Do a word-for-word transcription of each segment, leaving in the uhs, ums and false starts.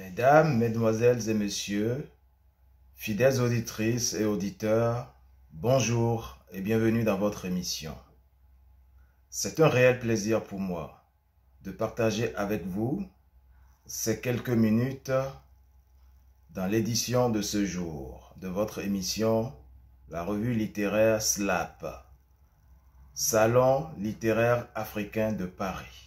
Mesdames, Mesdemoiselles et Messieurs, fidèles auditrices et auditeurs, bonjour et bienvenue dans votre émission. C'est un réel plaisir pour moi de partager avec vous ces quelques minutes dans l'édition de ce jour de votre émission, la revue littéraire S L A P, Salon littéraire africain de Paris.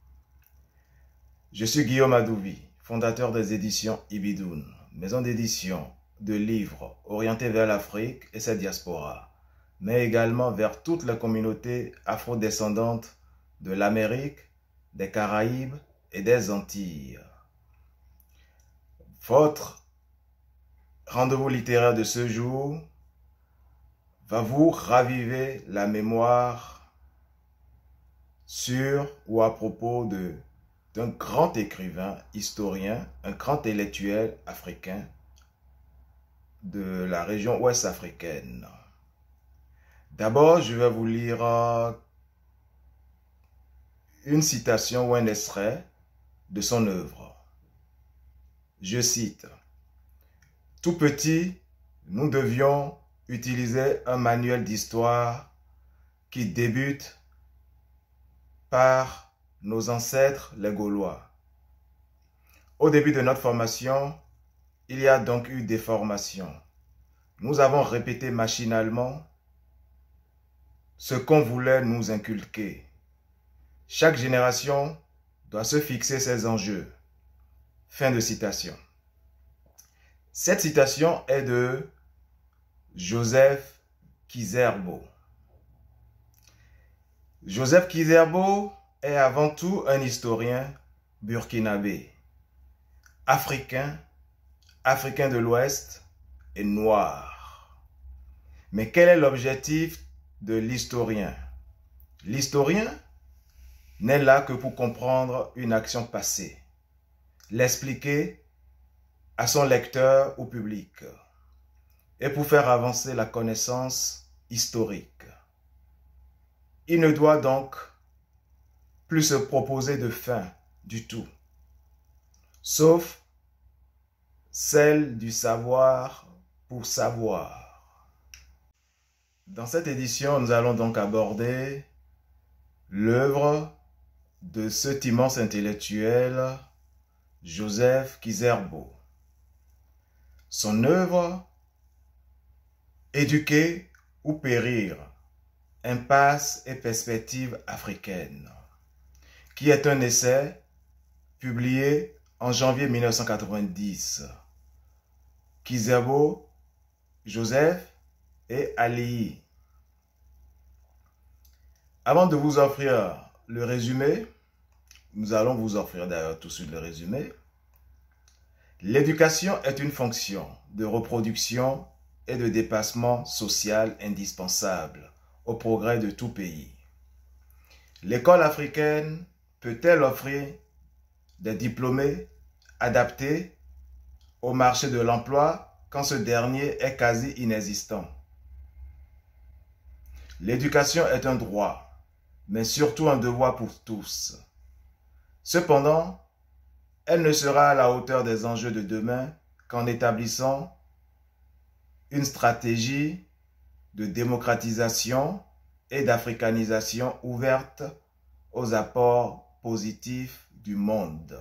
Je suis Guillaume Adouvi, fondateur des éditions Ibidoun, maison d'édition de livres orientés vers l'Afrique et sa diaspora, mais également vers toute la communauté afrodescendante de l'Amérique, des Caraïbes et des Antilles. Votre rendez-vous littéraire de ce jour va vous raviver la mémoire sur ou à propos de d'un grand écrivain, historien, un grand intellectuel africain de la région ouest africaine. D'abord, je vais vous lire une citation ou un extrait de son œuvre. Je cite: « Tout petit, nous devions utiliser un manuel d'histoire qui débute par nos ancêtres les Gaulois. Au début de notre formation, il y a donc eu des formations. Nous avons répété machinalement ce qu'on voulait nous inculquer. Chaque génération doit se fixer ses enjeux. » Fin de citation. Cette citation est de Joseph Kizerbo. Joseph Kizerbo est avant tout un historien burkinabé, africain, africain de l'Ouest et noir. Mais quel est l'objectif de l'historien? L'historien n'est là que pour comprendre une action passée, l'expliquer à son lecteur ou public, et pour faire avancer la connaissance historique. Il ne doit donc plus se proposer de fin du tout, sauf celle du savoir pour savoir. Dans cette édition, nous allons donc aborder l'œuvre de cet immense intellectuel, Joseph Kizerbo. Son œuvre, Éduquer ou périr, impasse et perspectives africaines, qui est un essai publié en janvier mille neuf cent quatre-vingt-dix. Kizerbo, Joseph et Ali. Avant de vous offrir le résumé, nous allons vous offrir d'ailleurs tout de suite le résumé. L'éducation est une fonction de reproduction et de dépassement social indispensable au progrès de tout pays. L'école africaine peut-elle offrir des diplômés adaptés au marché de l'emploi quand ce dernier est quasi inexistant? L'éducation est un droit, mais surtout un devoir pour tous. Cependant, elle ne sera à la hauteur des enjeux de demain qu'en établissant une stratégie de démocratisation et d'africanisation ouverte aux apports positifs du monde.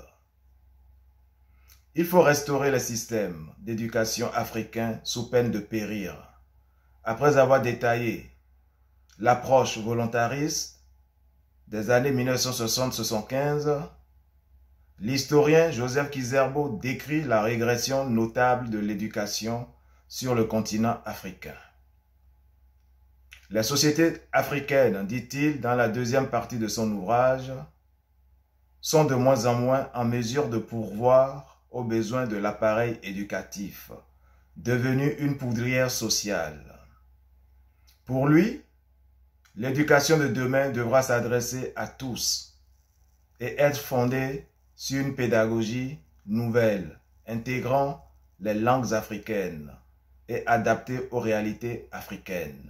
Il faut restaurer le système d'éducation africain sous peine de périr. Après avoir détaillé l'approche volontariste des années mille neuf cent soixante à mille neuf cent soixante-quinze, l'historien Joseph Kizerbo décrit la régression notable de l'éducation sur le continent africain. Les sociétés africaines, dit-il dans la deuxième partie de son ouvrage, sont de moins en moins en mesure de pourvoir aux besoins de l'appareil éducatif, devenu une poudrière sociale. Pour lui, l'éducation de demain devra s'adresser à tous et être fondée sur une pédagogie nouvelle, intégrant les langues africaines et adaptée aux réalités africaines.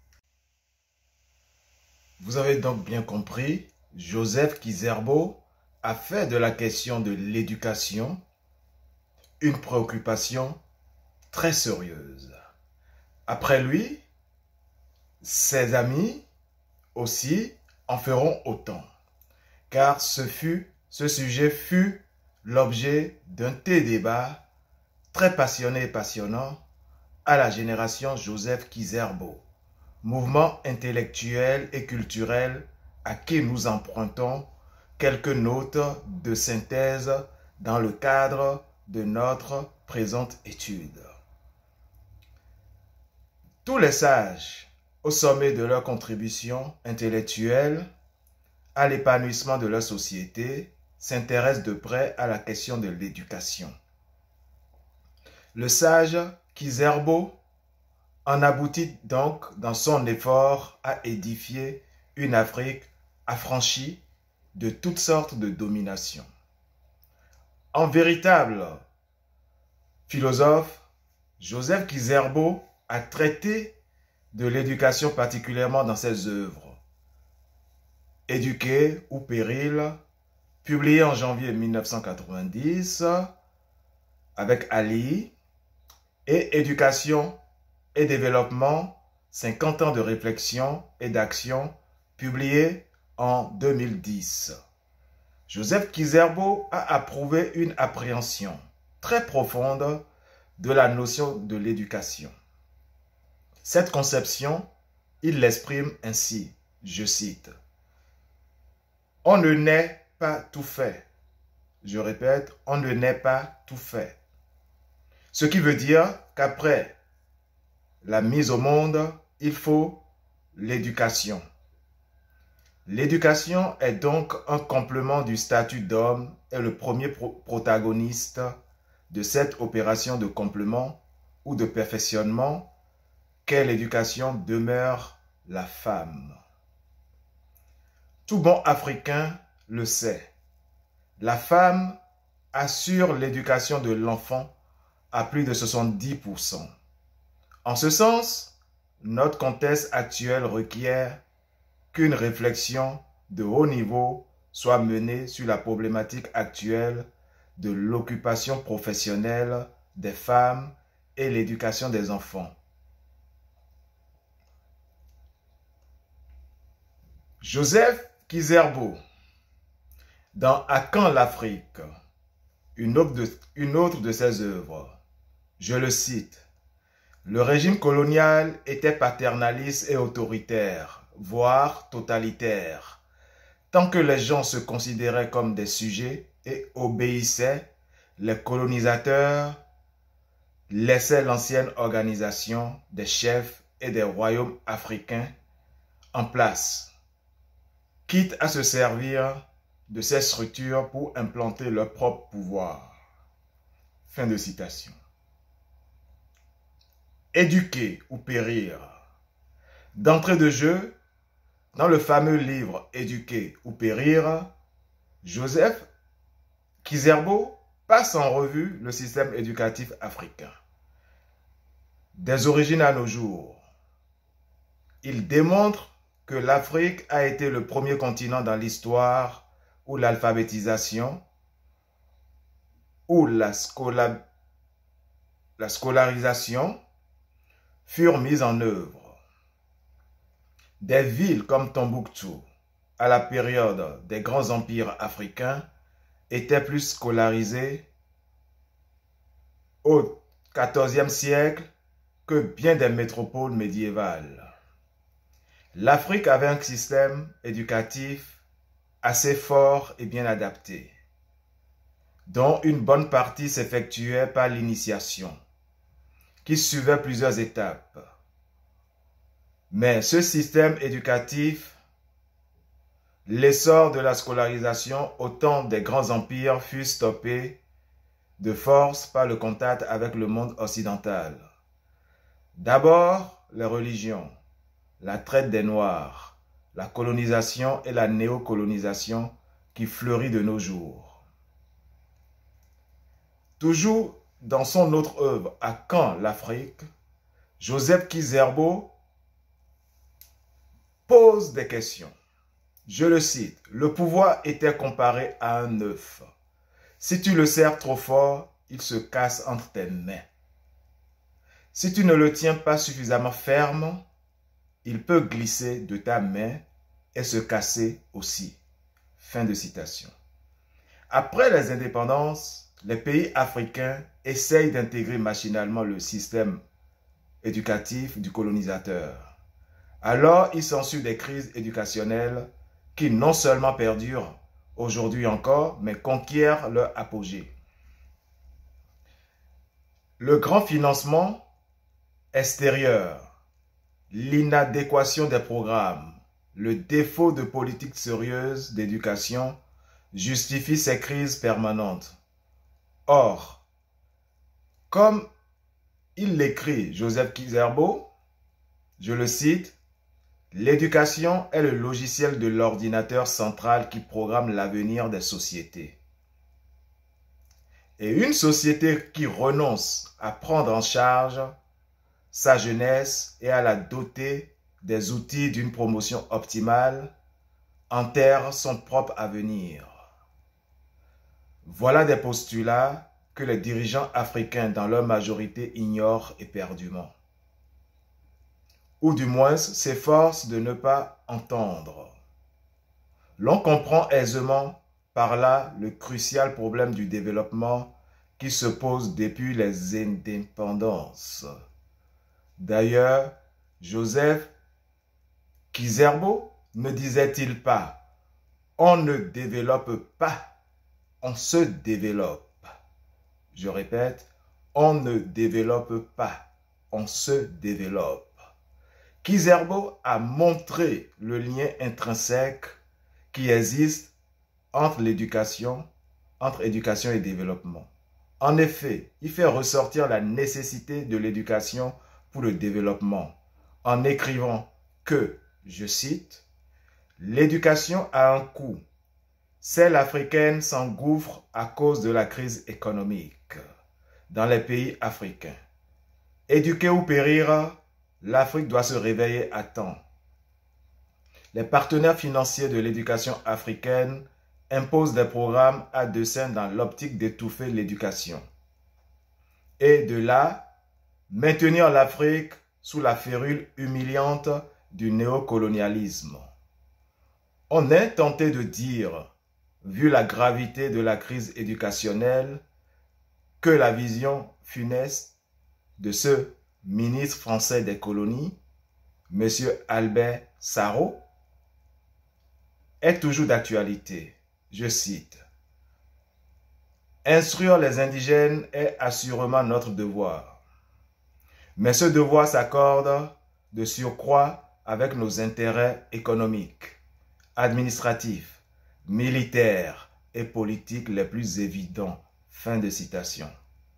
Vous avez donc bien compris, Joseph Kizerbo a fait de la question de l'éducation une préoccupation très sérieuse. Après lui, ses amis aussi en feront autant, car ce, fut, ce sujet fut l'objet d'un débat très passionné et passionnant à la génération Joseph Kizerbo, mouvement intellectuel et culturel à qui nous empruntons quelques notes de synthèse dans le cadre de notre présente étude. Tous les sages, au sommet de leur contribution intellectuelle à l'épanouissement de leur société, s'intéressent de près à la question de l'éducation. Le sage Kizerbo en aboutit donc dans son effort à édifier une Afrique affranchie de toutes sortes de dominations. En véritable philosophe, Joseph Kizerbo a traité de l'éducation particulièrement dans ses œuvres. Éduquer ou péril, publié en janvier mille neuf cent quatre-vingt-dix avec Ali, et Éducation et développement, cinquante ans de réflexion et d'action, publié en deux mille dix. Joseph Kizerbo a approuvé une appréhension très profonde de la notion de l'éducation. Cette conception, il l'exprime ainsi, je cite, « On ne naît pas tout fait. » Je répète, « On ne naît pas tout fait. » Ce qui veut dire qu'après la mise au monde, il faut l'éducation. L'éducation est donc un complément du statut d'homme et le premier pro protagoniste de cette opération de complément ou de perfectionnement qu'est l'éducation demeure la femme. Tout bon Africain le sait. La femme assure l'éducation de l'enfant à plus de soixante-dix pour cent. En ce sens, notre contexte actuel requiert qu'une réflexion de haut niveau soit menée sur la problématique actuelle de l'occupation professionnelle des femmes et l'éducation des enfants. Joseph Kizerbo, dans À quand l'Afrique, une autre de, une autre de ses œuvres, je le cite, « Le régime colonial était paternaliste et autoritaire, voire totalitaire. Tant que les gens se considéraient comme des sujets et obéissaient, les colonisateurs laissaient l'ancienne organisation des chefs et des royaumes africains en place, quitte à se servir de ces structures pour implanter leur propre pouvoir. » Fin de citation. Éduquer ou périr. D'entrée de jeu, dans le fameux livre Éduquer ou périr, Joseph Kizerbo passe en revue le système éducatif africain. Des origines à nos jours, il démontre que l'Afrique a été le premier continent dans l'histoire où l'alphabétisation ou la, scola, la scolarisation furent mises en œuvre. Des villes comme Tombouctou, à la période des grands empires africains, étaient plus scolarisées au quatorzième siècle que bien des métropoles médiévales. L'Afrique avait un système éducatif assez fort et bien adapté, dont une bonne partie s'effectuait par l'initiation, qui suivait plusieurs étapes. Mais ce système éducatif, l'essor de la scolarisation au temps des grands empires fut stoppé de force par le contact avec le monde occidental. D'abord, les religions, la traite des Noirs, la colonisation et la néocolonisation qui fleurit de nos jours. Toujours dans son autre œuvre, À quand l'Afrique, Joseph Kizerbo pose des questions. Je le cite, « Le pouvoir était comparé à un œuf. Si tu le serres trop fort, il se casse entre tes mains. Si tu ne le tiens pas suffisamment ferme, il peut glisser de ta main et se casser aussi. Fin de citation. Après les indépendances, les pays africains essayent d'intégrer machinalement le système éducatif du colonisateur. Alors, il s'ensuit des crises éducationnelles qui non seulement perdurent aujourd'hui encore, mais conquièrent leur apogée. Le grand financement extérieur, l'inadéquation des programmes, le défaut de politique sérieuse d'éducation justifient ces crises permanentes. Or, comme il l'écrit Joseph Kizerbo, je le cite, « L'éducation est le logiciel de l'ordinateur central qui programme l'avenir des sociétés. Et une société qui renonce à prendre en charge sa jeunesse et à la doter des outils d'une promotion optimale enterre son propre avenir. » Voilà des postulats que les dirigeants africains dans leur majorité ignorent éperdument, ou du moins s'efforcent de ne pas entendre. L'on comprend aisément par là le crucial problème du développement qui se pose depuis les indépendances. D'ailleurs, Joseph Kizerbo ne disait-il pas « On ne développe pas, on se développe ». Je répète, on ne développe pas, on se développe. Kizerbo a montré le lien intrinsèque qui existe entre l'éducation, entre éducation et développement. En effet, il fait ressortir la nécessité de l'éducation pour le développement en écrivant que, je cite, « L'éducation a un coût. Celle africaine s'engouffre à cause de la crise économique dans les pays africains. Éduquer ou périr, l'Afrique doit se réveiller à temps. Les partenaires financiers de l'éducation africaine imposent des programmes à dessein dans l'optique d'étouffer l'éducation. Et de là, maintenir l'Afrique sous la férule humiliante du néocolonialisme. On est tenté de dire, vu la gravité de la crise éducationnelle, que la vision funeste de ce ministre français des colonies, M. Albert Sarraut, est toujours d'actualité. Je cite, « Instruire les indigènes est assurément notre devoir. Mais ce devoir s'accorde de surcroît avec nos intérêts économiques, administratifs, militaires et politiques les plus évidents. » Fin de citation.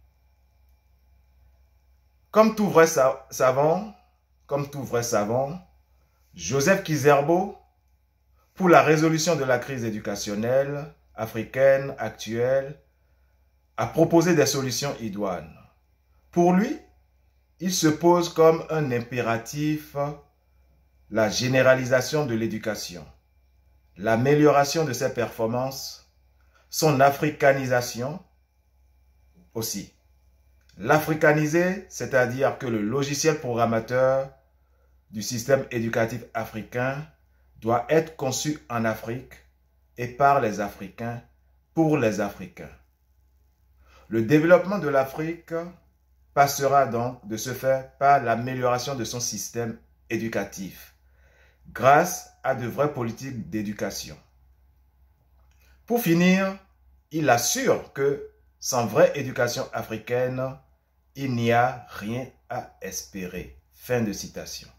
Comme tout vrai savant, comme tout vrai savant, Joseph Kizerbo, pour la résolution de la crise éducationnelle africaine actuelle, a proposé des solutions idoines. Pour lui, il se pose comme un impératif la généralisation de l'éducation, l'amélioration de ses performances, son africanisation aussi. L'africaniser, c'est-à-dire que le logiciel programmateur du système éducatif africain doit être conçu en Afrique et par les Africains pour les Africains. Le développement de l'Afrique passera donc de ce fait par l'amélioration de son système éducatif grâce à de vraies politiques d'éducation. Pour finir, il assure que sans vraie éducation africaine, il n'y a rien à espérer. Fin de citation.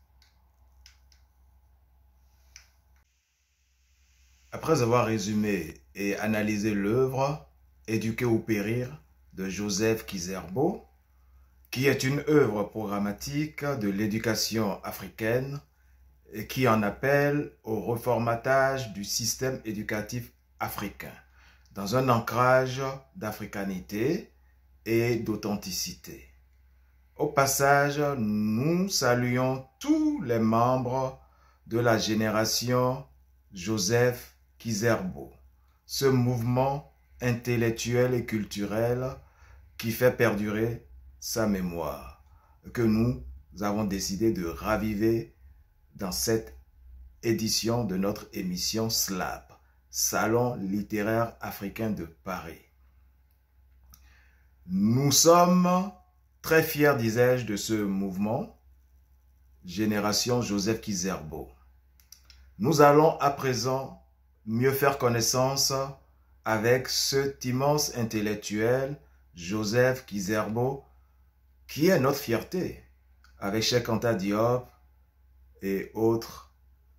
Après avoir résumé et analysé l'œuvre « Éduquer ou périr » de Joseph Kizerbo, qui est une œuvre programmatique de l'éducation africaine et qui en appelle au reformatage du système éducatif africain dans un ancrage d'africanité et d'authenticité. Au passage, nous saluons tous les membres de la génération Joseph Kizerbo, ce mouvement intellectuel et culturel qui fait perdurer sa mémoire, que nous avons décidé de raviver dans cette édition de notre émission S L A P, Salon littéraire africain de Paris. Nous sommes très fiers, disais-je, de ce mouvement, Génération Joseph Kizerbo. Nous allons à présent mieux faire connaissance avec cet immense intellectuel, Joseph Kizerbo, qui est notre fierté, avec Cheikh Anta Diop et autres,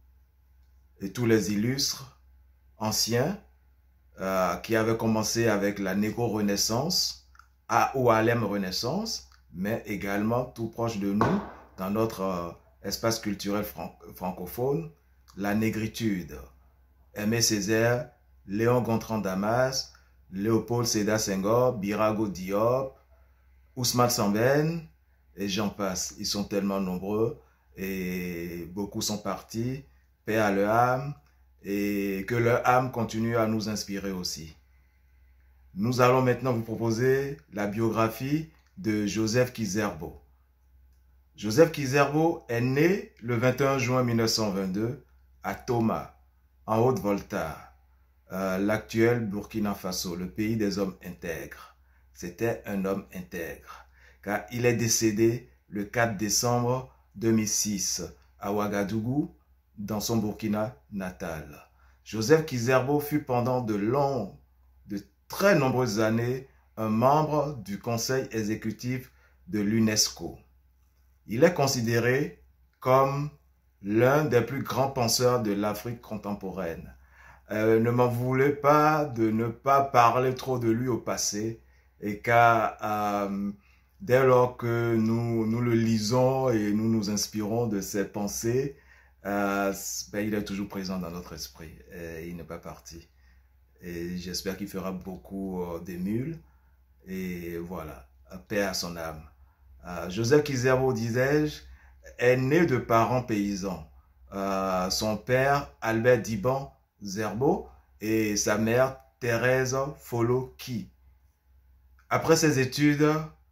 et tous les illustres anciens euh, qui avaient commencé avec la négro-renaissance ou Harlem Renaissance, mais également tout proche de nous, dans notre euh, espace culturel fran francophone, la négritude. Aimé Césaire, Léon Gontran Damas, Léopold Sédar Senghor, Birago Diop, Ousmane Sembène, et j'en passe. Ils sont tellement nombreux et beaucoup sont partis, paix à leur âme, et que leur âme continue à nous inspirer aussi. Nous allons maintenant vous proposer la biographie de Joseph Kizerbo. Joseph Kizerbo est né le vingt et un juin mille neuf cent vingt-deux à Toma, en Haute-Volta, euh, l'actuel Burkina Faso, le pays des hommes intègres. C'était un homme intègre, car il est décédé le quatre décembre deux mille six à Ouagadougou, dans son Burkina natal. Joseph Kizerbo fut pendant de longues, de très nombreuses années, un membre du conseil exécutif de l'UNESCO. Il est considéré comme l'un des plus grands penseurs de l'Afrique contemporaine. Euh, ne m'en voulez pas de ne pas parler trop de lui au passé, et car euh, dès lors que nous, nous le lisons et nous nous inspirons de ses pensées, euh, ben, il est toujours présent dans notre esprit et il n'est pas parti. Et j'espère qu'il fera beaucoup euh, d'émules. Et voilà, paix à son âme. Euh, Joseph Kizerbo, disais-je, est né de parents paysans. Euh, son père, Albert Diban Zerbo, et sa mère, Thérèse Folo Ki. Après ses études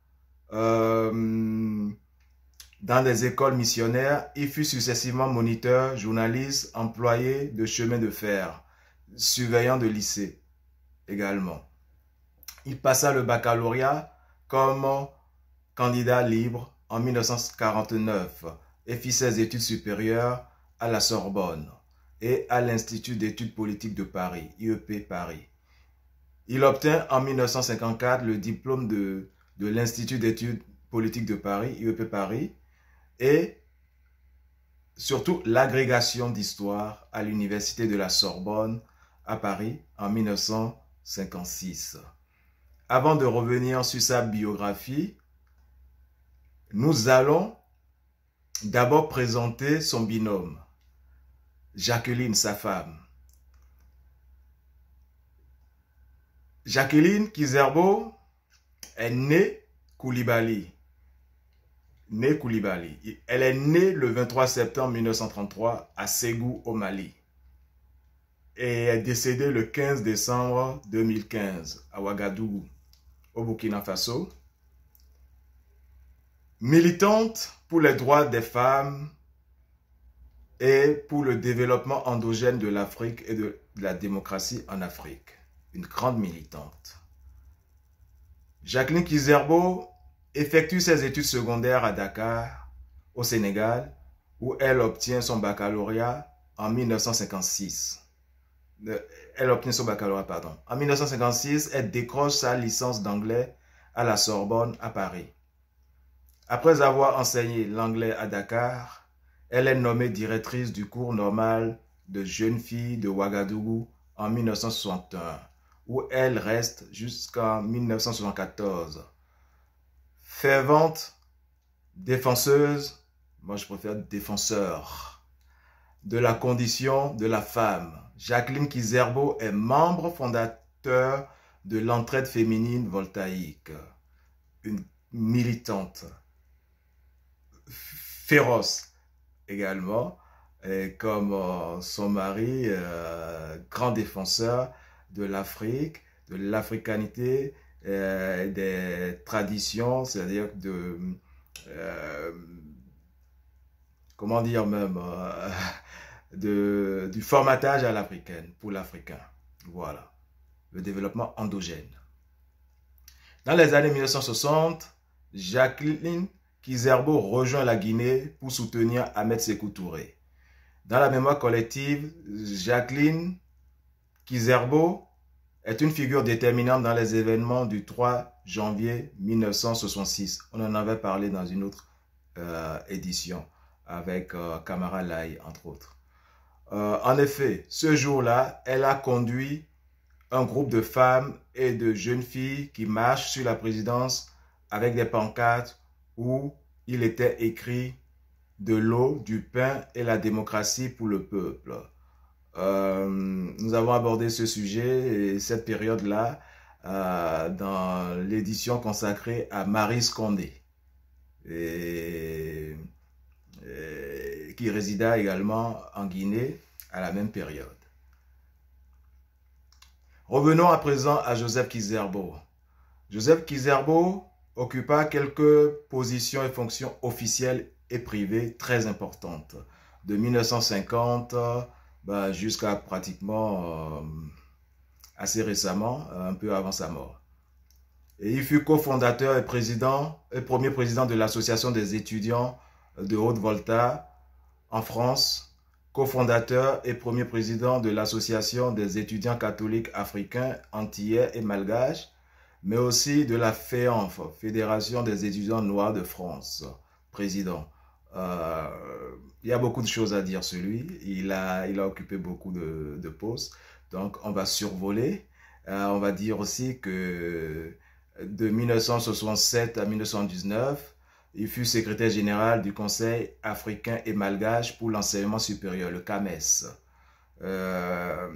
euh, dans des écoles missionnaires, il fut successivement moniteur, journaliste, employé de chemin de fer, surveillant de lycée également. Il passa le baccalauréat comme candidat libre en mille neuf cent quarante-neuf et fit ses études supérieures à la Sorbonne et à l'Institut d'études politiques de Paris, I E P Paris. Il obtint en mille neuf cent cinquante-quatre le diplôme de, de l'Institut d'études politiques de Paris, I E P Paris, et surtout l'agrégation d'histoire à l'Université de la Sorbonne à Paris en mille neuf cent cinquante-six. Avant de revenir sur sa biographie, nous allons d'abord présenter son binôme, Jacqueline, sa femme. Jacqueline Kizerbo est née Koulibaly. Née Koulibaly. Elle est née le vingt-trois septembre mille neuf cent trente-trois à Ségou, au Mali. Et est décédée le quinze décembre deux mille quinze à Ouagadougou, au Burkina Faso. Militante pour les droits des femmes et pour le développement endogène de l'Afrique et de la démocratie en Afrique. Une grande militante. Jacqueline Kizerbo effectue ses études secondaires à Dakar, au Sénégal, où elle obtient son baccalauréat en mille neuf cent cinquante-six. Elle obtient son baccalauréat, pardon. En mille neuf cent cinquante-six, elle décroche sa licence d'anglais à la Sorbonne à Paris. Après avoir enseigné l'anglais à Dakar, elle est nommée directrice du cours normal de jeunes filles de Ouagadougou en mille neuf cent soixante et un, où elle reste jusqu'en mille neuf cent soixante-quatorze. Fervente défenseuse, moi je préfère défenseur, de la condition de la femme, Jacqueline Kizerbo est membre fondateur de l'entraide féminine voltaïque, une militante féroce également, et comme euh, son mari, euh, grand défenseur de l'Afrique, de l'africanité, euh, des traditions, c'est-à-dire de, euh, comment dire même, euh, de, du formatage à l'africaine, pour l'Africain. Voilà, le développement endogène. Dans les années mille neuf cent soixante, Jacqueline Kizerbo rejoint la Guinée pour soutenir Ahmed Sékou Touré. Dans la mémoire collective, Jacqueline Kizerbo est une figure déterminante dans les événements du trois janvier mille neuf cent soixante-six. On en avait parlé dans une autre euh, édition avec euh, Kamara Lai, entre autres. Euh, en effet, ce jour-là, elle a conduit un groupe de femmes et de jeunes filles qui marchent sur la présidence avec des pancartes où il était écrit « De l'eau, du pain et la démocratie pour le peuple ». Euh, nous avons abordé ce sujet et cette période-là euh, dans l'édition consacrée à Marie Scondé, et, et, qui résida également en Guinée à la même période. Revenons à présent à Joseph Kizerbo. Joseph Kizerbo occupa quelques positions et fonctions officielles et privées très importantes, de mille neuf cent cinquante ben, jusqu'à pratiquement euh, assez récemment, un peu avant sa mort. Et il fut cofondateur et président, et premier président de l'Association des étudiants de Haute-Volta en France, cofondateur et premier président de l'Association des étudiants catholiques africains, antillais et malgaches, mais aussi de la FEANF, Fédération des étudiants noirs de France, président. Euh, il y a beaucoup de choses à dire sur lui. Il a, il a occupé beaucoup de, de postes. Donc, on va survoler. Euh, on va dire aussi que de mille neuf cent soixante-sept à mille neuf cent dix-neuf, il fut secrétaire général du Conseil africain et malgache pour l'enseignement supérieur, le C A M E S. Euh,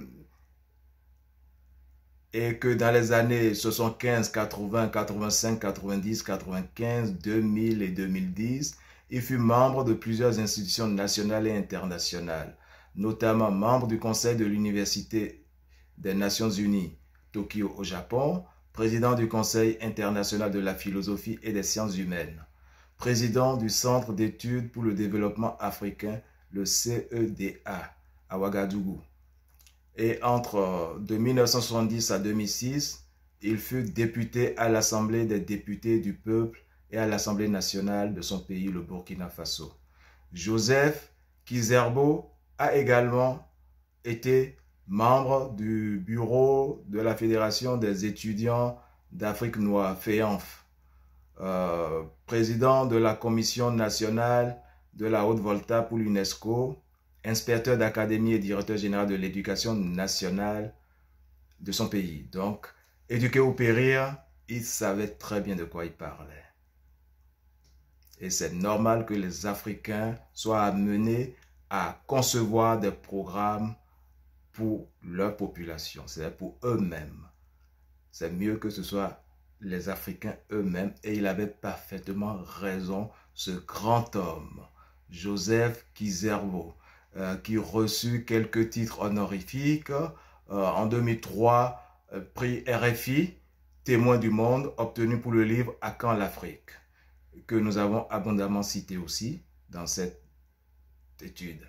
et que dans les années soixante-quinze, quatre-vingts, quatre-vingt-cinq, quatre-vingt-dix, quatre-vingt-quinze, deux mille et deux mille dix, il fut membre de plusieurs institutions nationales et internationales, notamment membre du Conseil de l'Université des Nations Unies, Tokyo au Japon, président du Conseil international de la philosophie et des sciences humaines, président du Centre d'études pour le développement africain, le C E D A, à Ouagadougou. Et entre de mille neuf cent soixante-dix à deux mille six, il fut député à l'Assemblée des députés du peuple et à l'Assemblée nationale de son pays, le Burkina Faso. Joseph Kizerbo a également été membre du bureau de la Fédération des étudiants d'Afrique noire, FEANF, euh, président de la Commission nationale de la Haute-Volta pour l'UNESCO, inspecteur d'académie et directeur général de l'éducation nationale de son pays. Donc, éduqué ou périr, il savait très bien de quoi il parlait. Et c'est normal que les Africains soient amenés à concevoir des programmes pour leur population, c'est-à-dire pour eux-mêmes. C'est mieux que ce soit les Africains eux-mêmes. Et il avait parfaitement raison, ce grand homme, Joseph Kizerbo, euh, qui reçut quelques titres honorifiques. Euh, en deux mille trois, euh, prix R F I, témoin du monde, obtenu pour le livre « À quand l'Afrique ?» que nous avons abondamment cité aussi dans cette étude.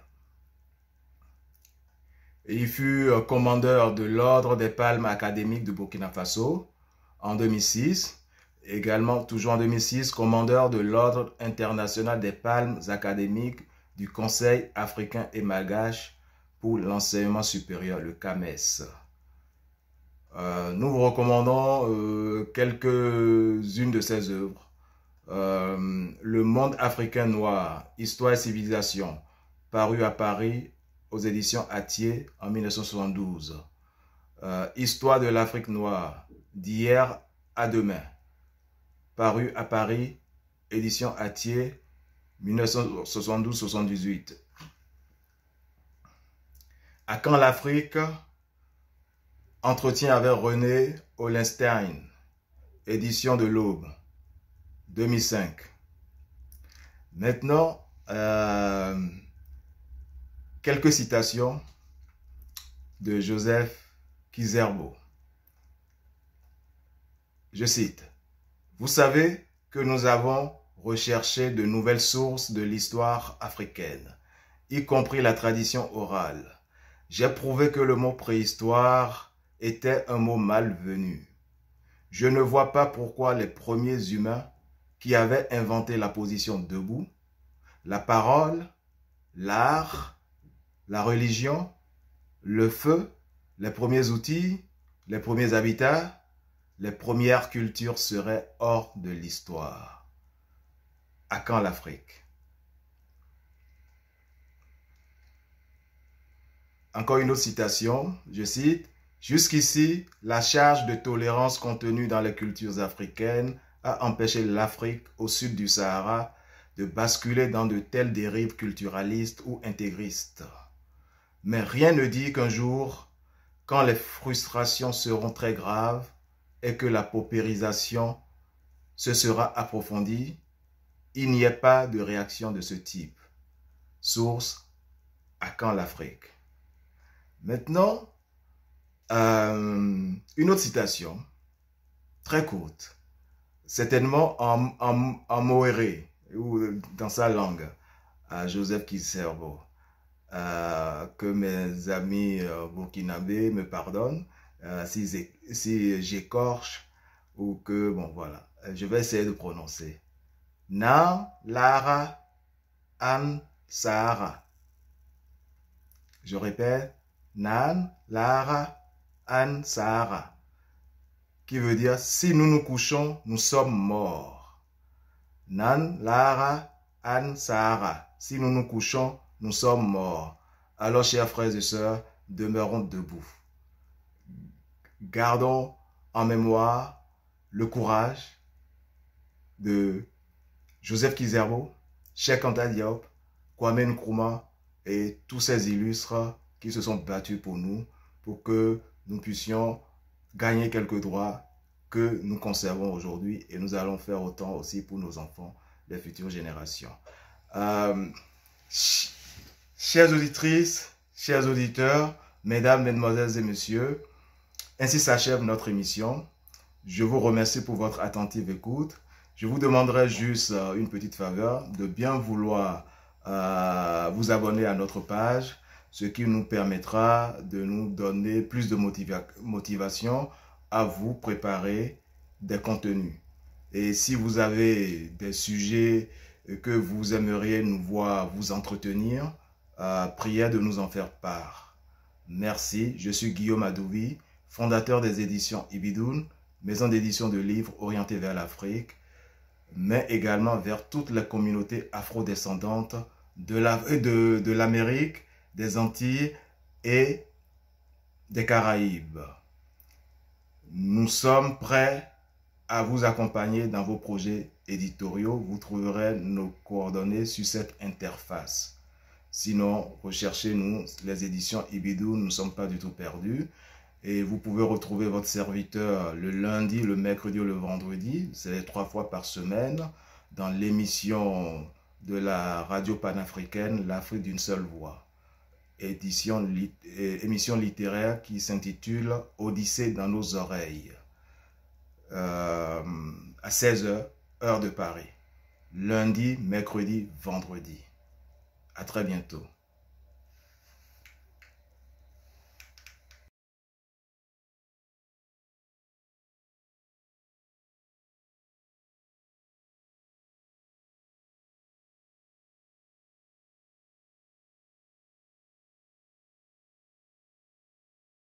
Et il fut euh, commandeur de l'Ordre des Palmes académiques de Burkina Faso en deux mille six. Également, toujours en deux mille six, commandeur de l'Ordre international des Palmes académiques du Conseil africain et malgache pour l'enseignement supérieur, le C A M E S. Euh, nous vous recommandons euh, quelques-unes de ses œuvres. Euh, Le monde africain noir, Histoire et civilisation, paru à Paris aux éditions Hatier en mille neuf cent soixante-douze. Euh, Histoire de l'Afrique noire, d'hier à demain, paru à Paris, édition Hatier, mille neuf cent soixante-douze soixante-dix-huit. À quand l'Afrique? Entretien avec René Olenstein, édition de l'Aube, deux mille cinq. Maintenant, euh, quelques citations de Joseph Kizerbo. Je cite, « Vous savez que nous avons recherché de nouvelles sources de l'histoire africaine, y compris la tradition orale. J'ai prouvé que le mot préhistoire était un mot malvenu. Je ne vois pas pourquoi les premiers humains qui avaient inventé la position debout, la parole, l'art, la religion, le feu, les premiers outils, les premiers habitats, les premières cultures seraient hors de l'histoire. À quand l'Afrique? » Encore une autre citation, je cite, « Jusqu'ici, la charge de tolérance contenue dans les cultures africaines a empêché l'Afrique au sud du Sahara de basculer dans de telles dérives culturalistes ou intégristes. Mais rien ne dit qu'un jour, quand les frustrations seront très graves et que la paupérisation se sera approfondie, il n'y ait pas de réaction de ce type. » Source, à quand l'Afrique? Maintenant, euh, une autre citation, très courte, certainement en, en, en Moéré, ou dans sa langue, à Joseph Kizerbo, euh, que mes amis euh, burkinabés me pardonnent euh, si, si j'écorche ou que, bon voilà, je vais essayer de prononcer. Nan Lara An Sahara. Je répète, Nan Lara An Sahara, qui veut dire si nous nous couchons, nous sommes morts. Nan Lara An Sahara, si nous nous couchons, nous sommes morts. Alors, chers frères et sœurs, demeurons debout. Gardons en mémoire le courage de Joseph Kizerbo, Cheikh Anta Diop, Kwame Nkrumah et tous ces illustres qui se sont battus pour nous, pour que nous puissions gagner quelques droits que nous conservons aujourd'hui, et nous allons faire autant aussi pour nos enfants, les futures générations. Euh, ch chères auditrices, chers auditeurs, mesdames, mesdemoiselles et messieurs, ainsi s'achève notre émission. Je vous remercie pour votre attentive écoute. Je vous demanderai juste euh, une petite faveur, de bien vouloir euh, vous abonner à notre page, ce qui nous permettra de nous donner plus de motiva motivation à vous préparer des contenus. Et si vous avez des sujets que vous aimeriez nous voir vous entretenir, euh, priez de nous en faire part. Merci, je suis Guillaume Adoubi, fondateur des éditions Ibidoun, maison d'édition de livres orientée vers l'Afrique, mais également vers toutes les communautés afrodescendantes de l'Amérique, de, de des Antilles et des Caraïbes. Nous sommes prêts à vous accompagner dans vos projets éditoriaux. Vous trouverez nos coordonnées sur cette interface. Sinon, recherchez-nous, les éditions Ibidoun, nous ne sommes pas du tout perdus. Et vous pouvez retrouver votre serviteur le lundi, le mercredi ou le vendredi, c'est trois fois par semaine, dans l'émission de la radio panafricaine, l'Afrique d'une seule voix. Édition, émission littéraire qui s'intitule Odyssée dans nos oreilles, euh, à seize heures, heure de Paris, lundi, mercredi, vendredi. À très bientôt.